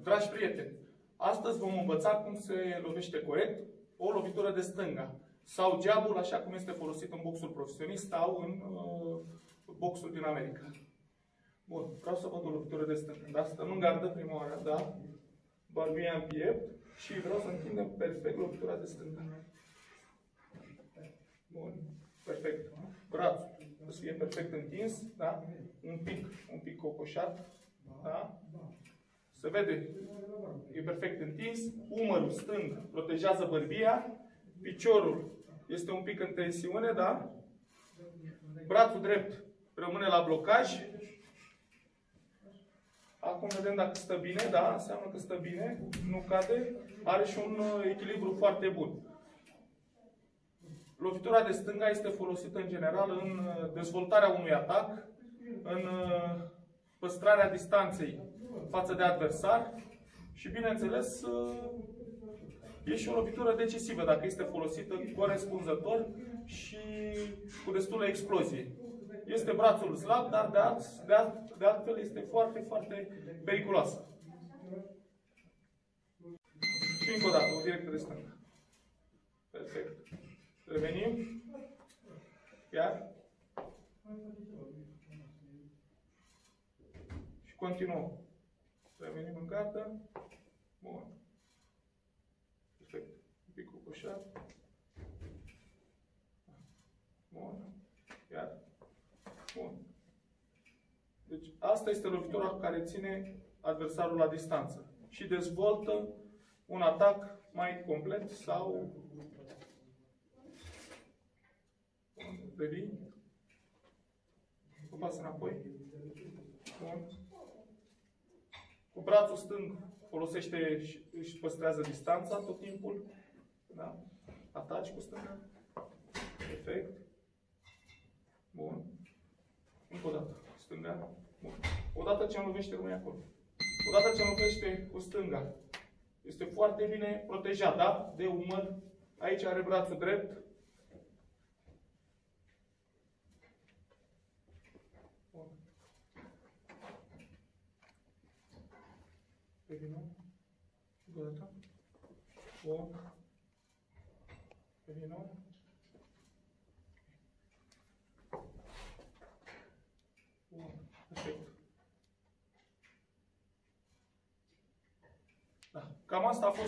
Dragi prieteni, astăzi vom învăța cum se lovește corect o lovitură de stânga sau jabul, așa cum este folosit în boxul profesionist sau în boxul din America. Bun, vreau să văd o lovitură de stânga. Da? Stăm în gardă prima oară, da? Barbia în piept și vreau să întindem perfect lovitura de stânga. Bun, perfect. Brațul să fie perfect întins, da? Un pic cocoșat, da? Se vede, e perfect întins, umărul stâng protejează bărbia, piciorul este un pic în tensiune, da? Brațul drept rămâne la blocaj. Acum vedem dacă stă bine, da? Înseamnă că stă bine, nu cade, are și un echilibru foarte bun. Lovitura de stânga este folosită în general în dezvoltarea unui atac, în păstrarea distanței față de adversar și, bineînțeles, e și o lovitură decisivă dacă este folosită corespunzător și cu destulă explozie. Este brațul slab, dar de altfel este foarte, foarte periculoasă. Și încă o dată, o directă de stânga. Perfect. Revenim. Iar. Și continuăm. Revenim în gardă. Bun. Perfect. Un pic cocoșat. Bun. Iar. Bun. Deci asta este lovitura care ține adversarul la distanță și dezvoltă un atac mai complet sau revii. O pas înapoi. Bun. Cu brațul stâng folosește și își păstrează distanța tot timpul. Da? Ataci cu stânga. Perfect. Bun. Încă o dată. Stânga. Bun. Odată ce înlovește, rămâne acolo. Odată ce înlovește cu stânga, este foarte bine protejat, da? De umăr. Aici are brațul drept. Bun. Revinăm. Încă o dată. Bun. Revinăm. Bun. Perfect. Da. Cam asta a fost.